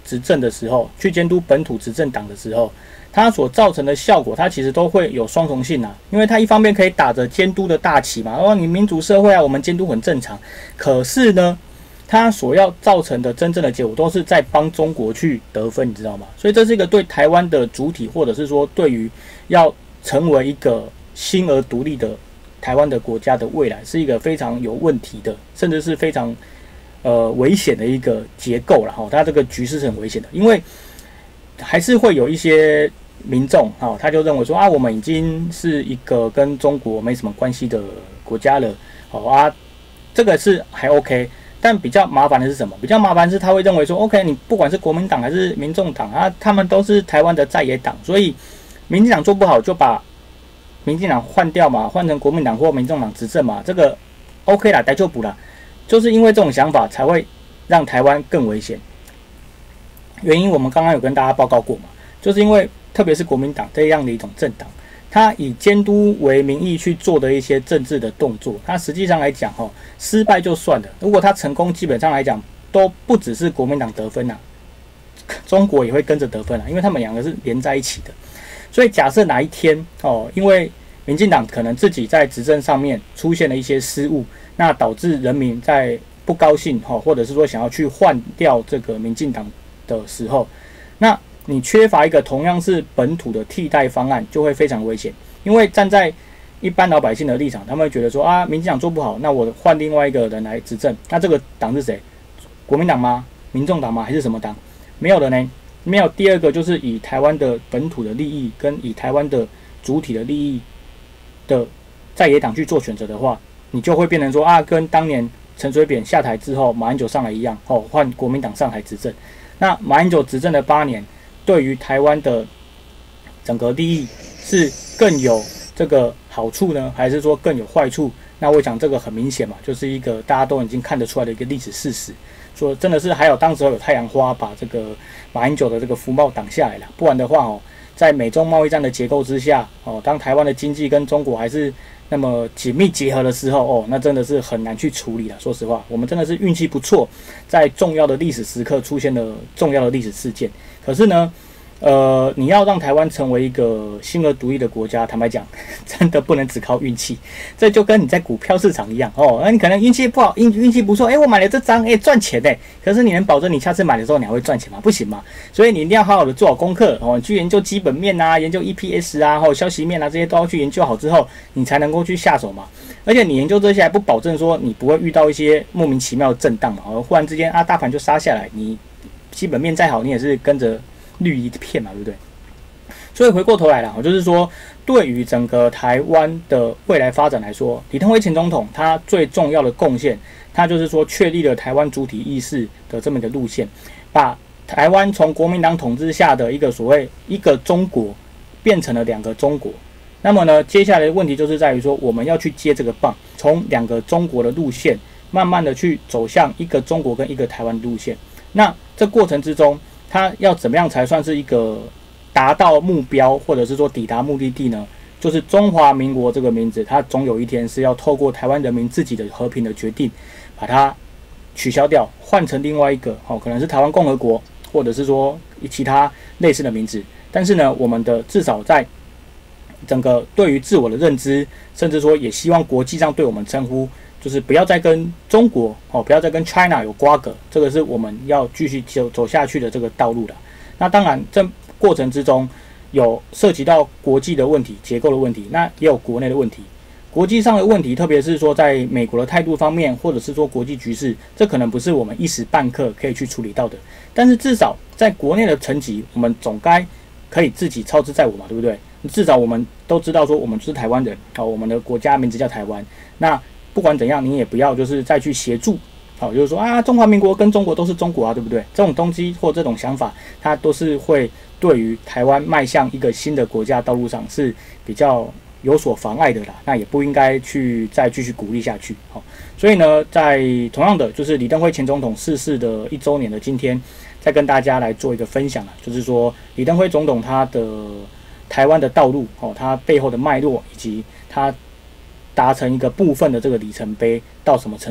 执政的时候，去监督本土执政党的时候，它所造成的效果，它其实都会有双重性啊。因为它一方面可以打着监督的大旗嘛，哦，你民主社会啊，我们监督很正常。可是呢，它所要造成的真正的结果，都是在帮中国去得分，你知道吗？所以这是一个对台湾的主体，或者是说对于要成为一个新而独立的台湾的国家的未来，是一个非常有问题的，甚至是非常呃危险的一个结构啦。哈，它这个局势是很危险的，因为还是会有一些民众哈，他就认为说啊，我们已经是一个跟中国没什么关系的国家了，好啊，这个是还 OK。但比较麻烦的是什么？比较麻烦的是他会认为说 ，OK， 你不管是国民党还是民众党啊，他们都是台湾的在野党，所以民进党做不好就把民进党换掉嘛，换成国民党或民众党执政嘛，这个 OK 啦，逮就补啦。就是因为这种想法才会让台湾更危险。原因我们刚刚有跟大家报告过嘛，就是因为特别是国民党这样的一种政党，他以监督为名义去做的一些政治的动作，他实际上来讲哈，失败就算了，如果他成功，基本上来讲都不只是国民党得分啊，中国也会跟着得分啊，因为他们两个是连在一起的。所以假设哪一天哦，因为民进党可能自己在执政上面出现了一些失误，那导致人民在不高兴哈，或者是说想要去换掉这个民进党的时候，那你缺乏一个同样是本土的替代方案，就会非常危险。因为站在一般老百姓的立场，他们会觉得说啊，民进党做不好，那我换另外一个人来执政，那这个党是谁？国民党吗？民众党吗？还是什么党？没有的呢。没有。第二个就是以台湾的本土的利益跟以台湾的主体的利益的在野党去做选择的话，你就会变成说啊，跟当年陈水扁下台之后，马英九上来一样，哦，换国民党上台执政。那马英九执政的八年，对于台湾的整个利益是更有这个好处呢，还是说更有坏处？那我想这个很明显嘛，就是一个大家都已经看得出来的一个历史事实。说真的是还有当时候有太阳花把这个马英九的这个福茂挡下来了，不然的话哦，在美中贸易战的结构之下哦，当台湾的经济跟中国还是那么紧密结合的时候哦，那真的是很难去处理了。说实话，我们真的是运气不错，在重要的历史时刻出现了重要的历史事件。可是呢，呃，你要让台湾成为一个新而独立的国家，坦白讲，真的不能只靠运气。这就跟你在股票市场一样哦，那你可能运气不好，运运气不错，哎，我买了这张，哎，赚钱哎，可是你能保证你下次买的时候你还会赚钱吗？不行嘛。所以你一定要好好的做好功课哦，去研究基本面啊，研究 E P S 啊，或消息面啊，这些都要去研究好之后，你才能够去下手嘛。而且你研究这些还不保证说你不会遇到一些莫名其妙的震荡嘛，哦，忽然之间啊，大盘就杀下来，你基本面再好，你也是跟着绿一片嘛，对不对？所以回过头来了，就是说，对于整个台湾的未来发展来说，李登辉前总统他最重要的贡献，他就是说确立了台湾主体意识的这么一个路线，把台湾从国民党统治下的一个所谓一个中国，变成了两个中国。那么呢，接下来的问题就是在于说，我们要去接这个棒，从两个中国的路线，慢慢的去走向一个中国跟一个台湾的路线。那这过程之中，它要怎么样才算是一个达到目标，或者是说抵达目的地呢？就是中华民国这个名字，它总有一天是要透过台湾人民自己的和平的决定，把它取消掉，换成另外一个哦，可能是台湾共和国，或者是说其他类似的名字。但是呢，我们的至少在整个对于自我的认知，甚至说也希望国际上对我们称呼，就是不要再跟中国哦，不要再跟 China 有瓜葛，这个是我们要继续走走下去的这个道路了。那当然，这过程之中有涉及到国际的问题、结构的问题，那也有国内的问题。国际上的问题，特别是说在美国的态度方面，或者是说国际局势，这可能不是我们一时半刻可以去处理到的。但是至少在国内的层级，我们总该可以自己操之在我嘛，对不对？至少我们都知道说我们是台湾人，好，我们的国家名字叫台湾。那不管怎样，你也不要就是再去协助，好，就是说啊，中华民国跟中国都是中国啊，对不对？这种东西或这种想法，它都是会对于台湾迈向一个新的国家道路上是比较有所妨碍的啦。那也不应该去再继续鼓励下去，好。所以呢，在同样的就是李登辉前总统逝世的一周年的今天，再跟大家来做一个分享啊，就是说李登辉总统他的台湾的道路哦，他背后的脉络以及他达成一个部分的这个里程碑到什么程度？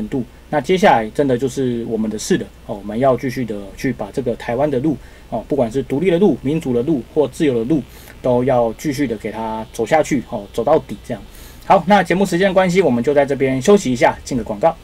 那接下来真的就是我们的事了哦，我们要继续的去把这个台湾的路哦，不管是独立的路、民主的路或自由的路，都要继续的给它走下去哦，走到底这样。好，那节目时间关系，我们就在这边休息一下，进个广告。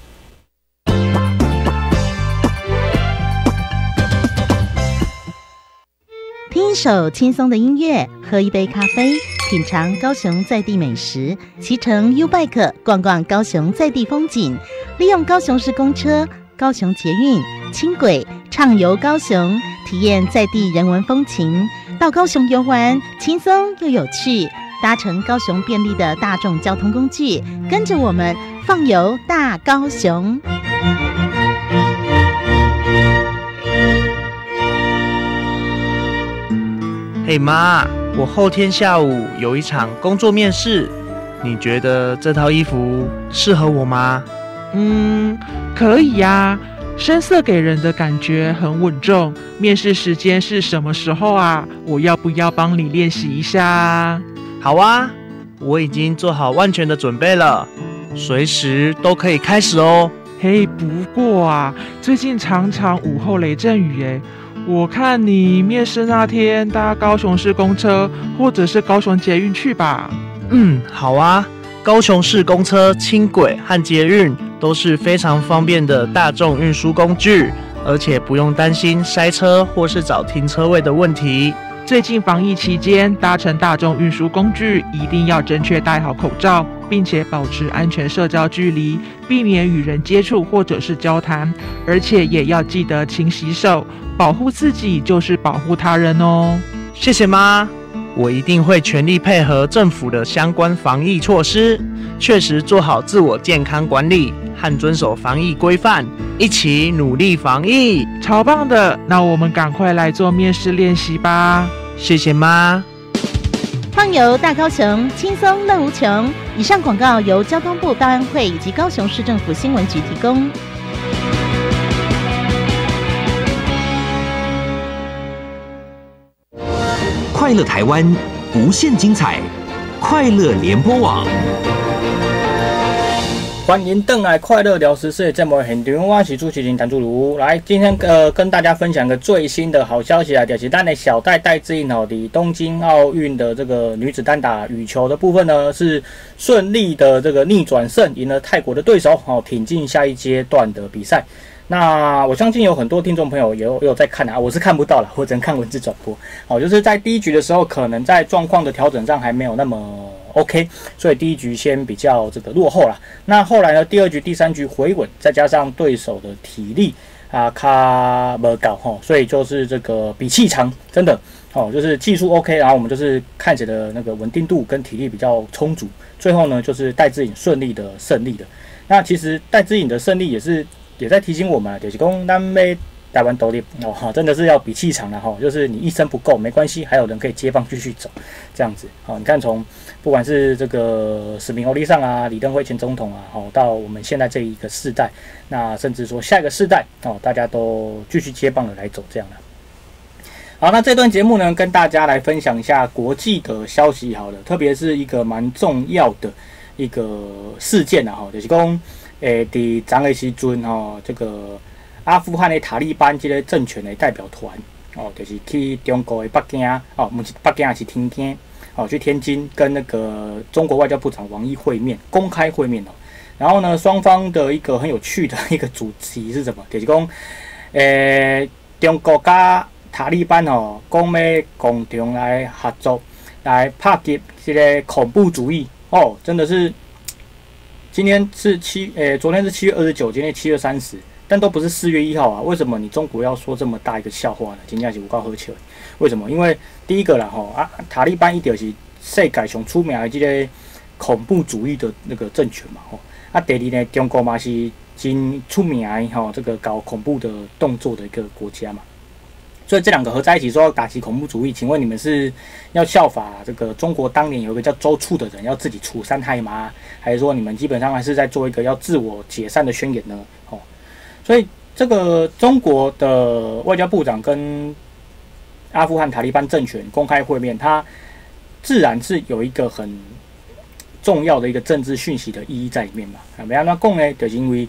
听一首轻松的音乐，喝一杯咖啡，品尝高雄在地美食，骑乘 U-Bike 逛逛高雄在地风景，利用高雄市公车、高雄捷运、轻轨畅游高雄，体验在地人文风情。到高雄游玩，轻松又有趣，搭乘高雄便利的大众交通工具，跟着我们放游大高雄。 嘿妈，我后天下午有一场工作面试，你觉得这套衣服适合我吗？ 嗯，可以呀，深色给人的感觉很稳重。面试时间是什么时候啊？我要不要帮你练习一下？ 好啊，我已经做好万全的准备了，随时都可以开始哦。 嘿，不过啊，最近常常午后雷阵雨耶。我看你面试那天搭高雄市公车或者是高雄捷运去吧。 嗯，好啊，高雄市公车、轻轨和捷运都是非常方便的大众运输工具，而且不用担心塞车或是找停车位的问题。 最近防疫期间，搭乘大众运输工具一定要正确戴好口罩，并且保持安全社交距离，避免与人接触或者是交谈，而且也要记得勤洗手，保护自己就是保护他人哦。 谢谢妈，我一定会全力配合政府的相关防疫措施，确实做好自我健康管理和遵守防疫规范，一起努力防疫。 超棒的，那我们赶快来做面试练习吧。 谢谢妈。 放游大高雄，轻松乐无穷。以上广告由交通部道安会以及高雄市政府新闻局提供。 快乐台湾，无限精彩，快乐联播网。 欢迎登来快乐聊时事的节目现场，我是主持人谭祖如。来，今天呃跟大家分享个最新的好消息啊，就是咱的小戴戴资颖哦，的东京奥运的这个女子单打羽球的部分呢，是顺利的这个逆转胜，赢了泰国的对手，哦，挺进下一阶段的比赛。那我相信有很多听众朋友也有也有在看啊，我是看不到啦，我只能看文字转播。好，就是在第一局的时候，可能在状况的调整上还没有那么 OK， 所以第一局先比较这个落后啦。那后来呢，第二局、第三局回稳，再加上对手的体力啊，卡没搞吼，所以就是这个比气长，真的哦，就是技术 OK， 然后我们就是看起来的那个稳定度跟体力比较充足。最后呢，就是戴资颖顺利的胜利的。那其实戴资颖的胜利也是。也在提醒我们，就是讲咱要台湾独立哦，真的是要比气场了哈。就是你一生不够没关系，还有人可以接棒继续走，这样子。好，你看从不管是这个史明欧利上啊、李登辉前总统啊，好到我们现在这一个世代，那甚至说下一个世代哦，大家都继续接棒的来走这样的。好，那这段节目呢，跟大家来分享一下国际的消息好了，特别是一个蛮重要的一个事件啊，哈，就是讲。诶，伫昨个时阵吼，这个阿富汗的塔利班这个政权的代表团哦，就是去中国的北京哦，不是北京，是天津哦，去天津跟那个中国外交部长王毅会面，公开会面哦。然后呢，双方的一个很有趣的一个主题是什么？就是讲，诶，中国加塔利班哦，讲要共同来合作，来打击这个恐怖主义哦，真的是。今天是七，诶，昨天是七月二十九，今天七月三十，但都不是四月一号啊。为什么你中国要说这么大一个笑话呢？真正是有够好笑。为什么？因为第一个啦，吼啊，塔利班一定是世界上出名的这个恐怖主义的那个政权嘛，吼。啊，第二呢，中国嘛是真出名的吼，这个搞恐怖的动作的一个国家嘛。所以这两个合在一起说要打击恐怖主义，请问你们是要效法这个中国当年有一个叫周处的人要自己除三害吗？还是说你们基本上还是在做一个要自我解散的宣言呢？哦，所以这个中国的外交部长跟阿富汗塔利班政权公开会面，它自然是有一个很重要的一个政治讯息的意义在里面嘛。啊，没安怎讲呢？就是因为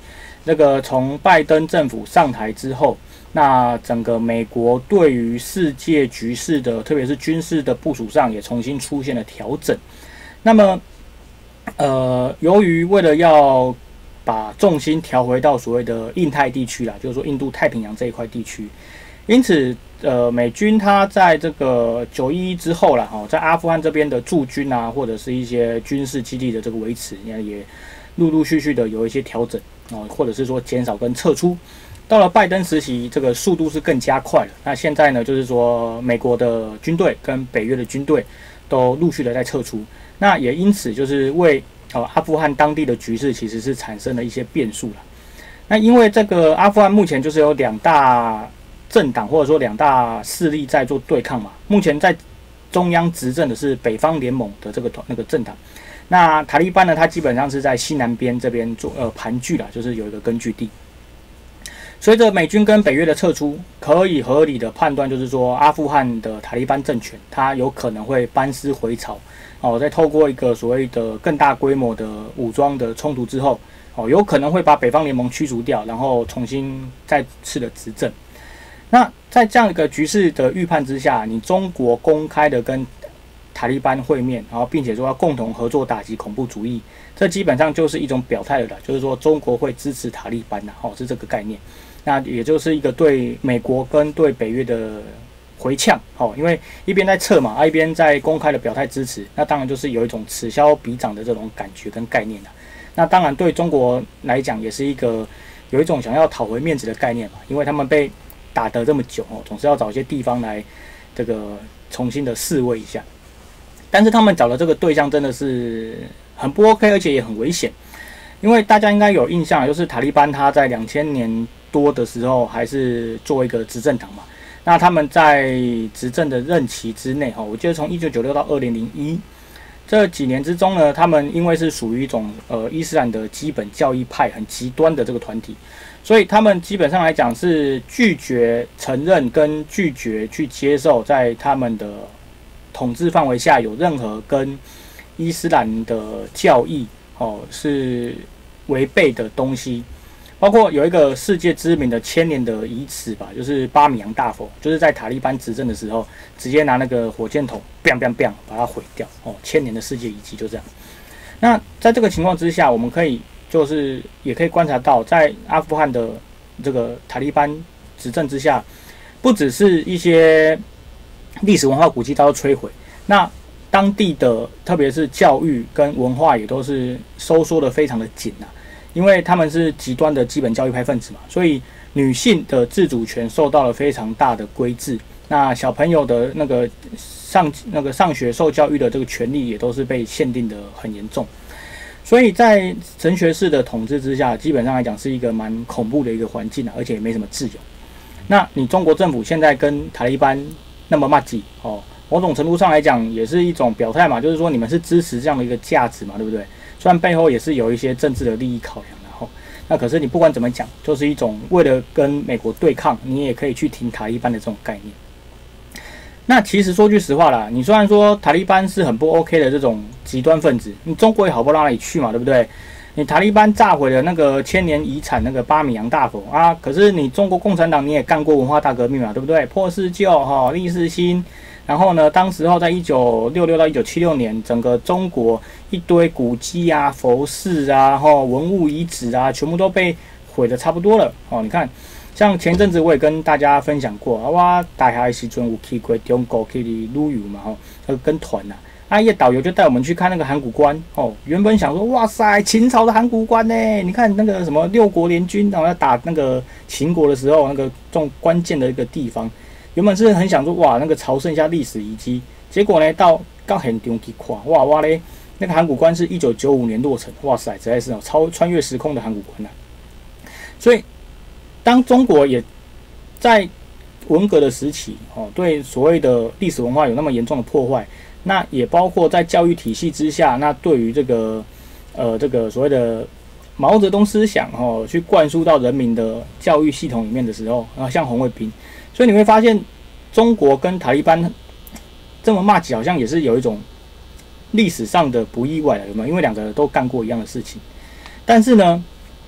那个从拜登政府上台之后，那整个美国对于世界局势的，特别是军事的部署上，也重新出现了调整。那么，呃，由于为了要把重心调回到所谓的印太地区啦，就是说印度太平洋这一块地区，因此，呃，美军它在这个九一一之后啦，哈，在阿富汗这边的驻军啊，或者是一些军事基地的这个维持，也陆陆续续的有一些调整哦，或者是说减少跟撤出。到了拜登时期，这个速度是更加快了。那现在呢，就是说美国的军队跟北约的军队都陆续的在撤出。那也因此就是为呃阿富汗当地的局势其实是产生了一些变数了。那因为这个阿富汗目前就是有两大政党或者说两大势力在做对抗嘛。目前在中央执政的是北方联盟的这个那个政党。那塔利班呢，它基本上是在西南边这边做呃盘踞啦，就是有一个根据地。随着美军跟北约的撤出，可以合理的判断，就是说阿富汗的塔利班政权，它有可能会班师回朝，哦，再透过一个所谓的更大规模的武装的冲突之后，哦，有可能会把北方联盟驱逐掉，然后重新再次的执政。那在这样一个局势的预判之下，你中国公开的跟塔利班会面，然后并且说要共同合作打击恐怖主义，这基本上就是一种表态了啦，就是说中国会支持塔利班啦，哦，是这个概念。那也就是一个对美国跟对北约的回呛，哦，因为一边在撤嘛，一边在公开的表态支持，那当然就是有一种此消彼长的这种感觉跟概念啦。那当然对中国来讲也是一个有一种想要讨回面子的概念嘛，因为他们被打得这么久哦，总是要找一些地方来这个重新的示威一下。但是他们找的这个对象真的是很不 OK， 而且也很危险，因为大家应该有印象，就是塔利班他在两千年多的时候还是作为一个执政党嘛，那他们在执政的任期之内，我记得从一九九六到二零零一这几年之中呢，他们因为是属于一种呃伊斯兰的基本教义派很极端的这个团体，所以他们基本上来讲是拒绝承认跟拒绝去接受在他们的统治范围下有任何跟伊斯兰的教义哦是违背的东西，包括有一个世界知名的千年的遗址吧，就是巴米扬大佛，就是在塔利班执政的时候，直接拿那个火箭筒 biang biang biang 把它毁掉哦，千年的世界遗迹就这样。那在这个情况之下，我们可以就是也可以观察到，在阿富汗的这个塔利班执政之下，不只是一些历史文化古迹遭到摧毁，那当地的特别是教育跟文化也都是收缩的非常的紧啊，因为他们是极端的基本教育派分子嘛，所以女性的自主权受到了非常大的规制，那小朋友的那个上那个上学受教育的这个权利也都是被限定的很严重，所以在神学式的统治之下，基本上来讲是一个蛮恐怖的一个环境啊，而且也没什么自由。那你中国政府现在跟塔利班那么麻吉哦，某种程度上来讲也是一种表态嘛，就是说你们是支持这样的一个价值嘛，对不对？虽然背后也是有一些政治的利益考量，然后那可是你不管怎么讲，就是一种为了跟美国对抗，你也可以去挺塔利班的这种概念。那其实说句实话啦，你虽然说塔利班是很不 OK 的这种极端分子，你中国也好不到哪里去嘛，对不对？你塔利班炸毁了那个千年遗产那个巴米扬大佛啊，可是你中国共产党你也干过文化大革命嘛，对不对？破四旧哈，立四新，然后呢，当时候在一九六六到一九七六年，整个中国一堆古迹啊、佛寺啊、哈文物遗址啊，全部都被毁得差不多了哦。你看，像前阵子我也跟大家分享过，啊，我大学的时阵有去过中国去旅游嘛，吼，呃，跟团呐。啊，一导游就带我们去看那个函谷关哦。原本想说，哇塞，秦朝的函谷关呢？你看那个什么六国联军，然后要打那个秦国的时候，那个这种关键的一个地方，原本是很想说，哇，那个朝圣一下历史遗迹。结果呢，到到现场去看，哇哇嘞，那个函谷关是一九九五年落成，哇塞，实在是超穿越时空的函谷关呐、啊。所以，当中国也在文革的时期哦，对所谓的历史文化有那么严重的破坏。那也包括在教育体系之下，那对于这个呃这个所谓的毛泽东思想哦，去灌输到人民的教育系统里面的时候，啊，像红卫兵，所以你会发现中国跟塔利班这么骂起，好像也是有一种历史上的不意外了，有没有？因为两个都干过一样的事情，但是呢，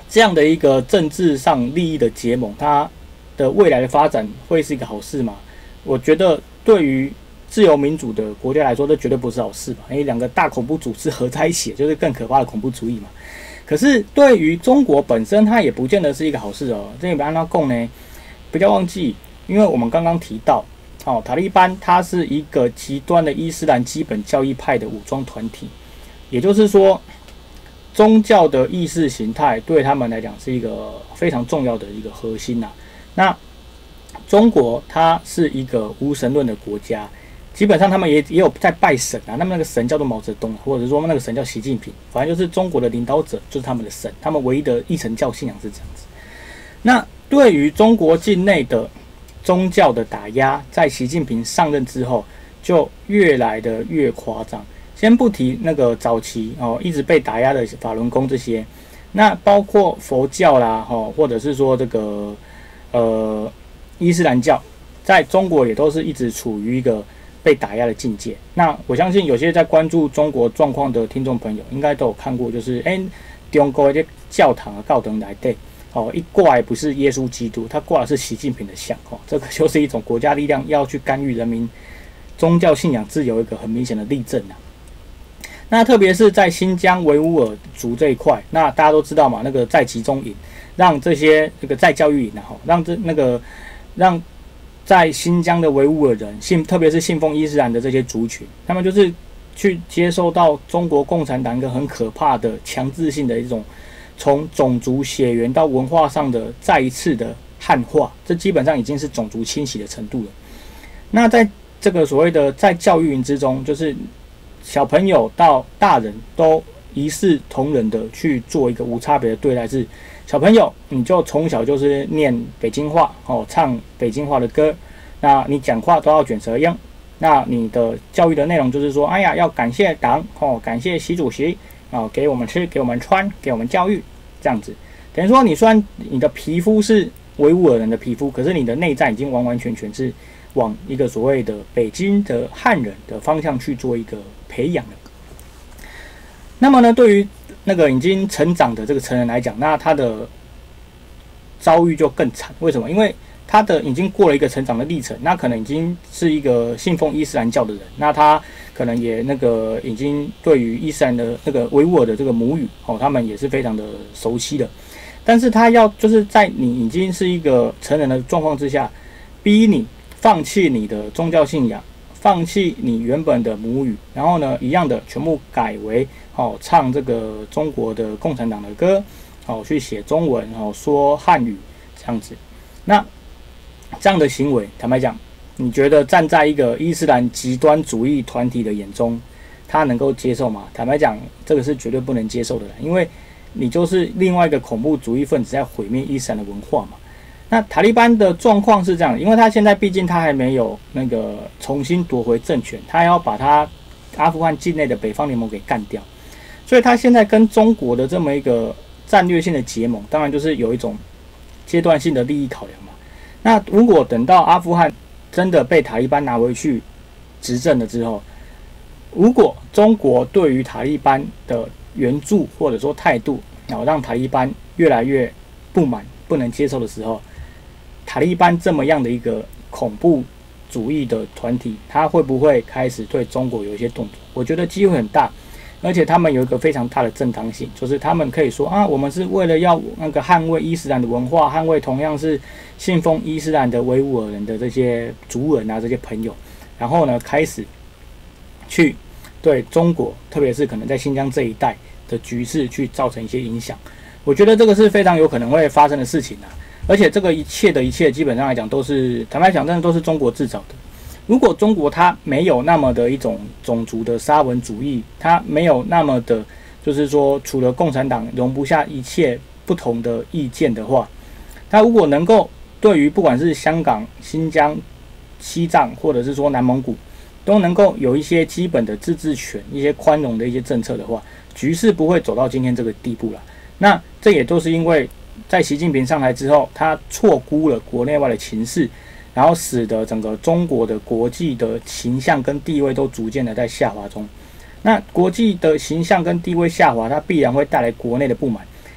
这样的一个政治上利益的结盟，它的未来的发展会是一个好事吗？我觉得对于自由民主的国家来说，这绝对不是好事吧？因为两个大恐怖组织合在一起，就是更可怕的恐怖主义嘛。可是对于中国本身，它也不见得是一个好事哦。这里边按照供呢，不要忘记，因为我们刚刚提到，哦，塔利班它是一个极端的伊斯兰基本教义派的武装团体，也就是说，宗教的意识形态对他们来讲是一个非常重要的一个核心呐、啊。那中国它是一个无神论的国家，基本上他们也也有在拜神啊，他们那个神叫做毛泽东，或者说那个神叫习近平，反正就是中国的领导者就是他们的神，他们唯一的一神教信仰是这样子。那对于中国境内的宗教的打压，在习近平上任之后，就越来的越夸张。先不提那个早期哦一直被打压的法轮功这些，那包括佛教啦，哦，或者是说这个呃伊斯兰教，在中国也都是一直处于一个被打压的境界。那我相信有些在关注中国状况的听众朋友，应该都有看过，就是哎，中国的教堂啊、教堂来对。哦，一挂也不是耶稣基督，他挂的是习近平的像哦，这个就是一种国家力量要去干预人民宗教信仰自由一个很明显的例证啊。那特别是在新疆维吾尔族这一块，那大家都知道嘛，那个在集中营，让这些这个在教育营啊，让这那个让在新疆的维吾尔人信，特别是信奉伊斯兰的这些族群，他们就是去接受到中国共产党一个很可怕的强制性的一种。从种族血缘到文化上的再一次的汉化，这基本上已经是种族清洗的程度了。那在这个所谓的在教育营之中，就是小朋友到大人都一视同仁的去做一个无差别的对待，是小朋友你就从小就是念北京话哦，唱北京话的歌，那你讲话都要卷舌音。那你的教育的内容就是说，哎呀，要感谢党哦，感谢习主席。哦，给我们吃，给我们穿，给我们教育，这样子，等于说你虽然你的皮肤是维吾尔人的皮肤，可是你的内在已经完完全全是往一个所谓的北京的汉人的方向去做一个培养的。那么呢，对于那个已经成长的这个成人来讲，那他的遭遇就更惨。为什么？因为他的已经过了一个成长的历程，那可能已经是一个信奉伊斯兰教的人，那他可能也那个已经对于伊斯兰的那个维吾尔的这个母语哦，他们也是非常的熟悉的。但是他要就是在你已经是一个成人的状况之下，逼你放弃你的宗教信仰，放弃你原本的母语，然后呢，一样的全部改为哦唱这个中国的共产党的歌，哦去写中文，哦说汉语这样子，那。这样的行为，坦白讲，你觉得站在一个伊斯兰极端主义团体的眼中，他能够接受吗？坦白讲，这个是绝对不能接受的，因为你就是另外一个恐怖主义分子在毁灭伊斯兰的文化嘛。那塔利班的状况是这样，因为他现在毕竟他还没有那个重新夺回政权，他要把他阿富汗境内的北方联盟给干掉，所以他现在跟中国的这么一个战略性的结盟，当然就是有一种阶段性的利益考量嘛。那如果等到阿富汗真的被塔利班拿回去执政了之后，如果中国对于塔利班的援助或者说态度，然后让塔利班越来越不满、不能接受的时候，塔利班这么样的一个恐怖主义的团体，他会不会开始对中国有一些动作？我觉得机会很大。而且他们有一个非常大的正当性，就是他们可以说啊，我们是为了要那个捍卫伊斯兰的文化，捍卫同样是信奉伊斯兰的维吾尔人的这些族人啊，这些朋友，然后呢，开始去对中国，特别是可能在新疆这一带的局势去造成一些影响。我觉得这个是非常有可能会发生的事情啊，而且这个一切的一切，基本上来讲都是坦白讲，真的都是中国制造的。如果中国它没有那么的一种种族的沙文主义，它没有那么的，就是说除了共产党容不下一切不同的意见的话，它如果能够对于不管是香港、新疆、西藏，或者是说南蒙古，都能够有一些基本的自治权、一些宽容的一些政策的话，局势不会走到今天这个地步了。那这也都是因为在习近平上台之后，他错估了国内外的情势。然后使得整个中国的国际的形象跟地位都逐渐的在下滑中。那国际的形象跟地位下滑，它必然会带来国内的不满。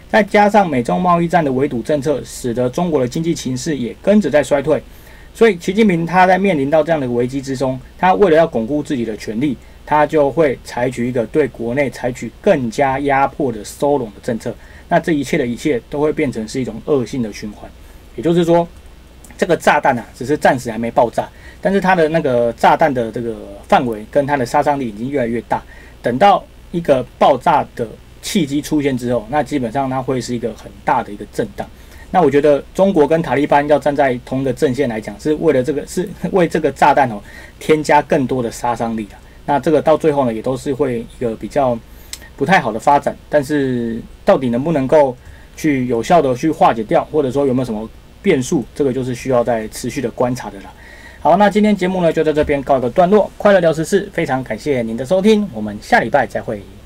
再加上美中贸易战的围堵政策，使得中国的经济情势也跟着在衰退。所以习近平他在面临到这样的危机之中，他为了要巩固自己的权力，他就会采取一个对国内采取更加压迫的收拢的政策。那这一切的一切都会变成是一种恶性的循环。也就是说，这个炸弹啊，只是暂时还没爆炸，但是它的那个炸弹的这个范围跟它的杀伤力已经越来越大。等到一个爆炸的契机出现之后，那基本上它会是一个很大的一个震荡。那我觉得中国跟塔利班要站在同一个阵线来讲，是为了这个是为这个炸弹哦添加更多的杀伤力的。那这个到最后呢，也都是会一个比较不太好的发展。但是到底能不能够去有效的去化解掉，或者说有没有什么变数，这个就是需要再持续的观察的啦。好，那今天节目呢就在这边告一个段落。快乐聊时事，非常感谢您的收听，我们下礼拜再会。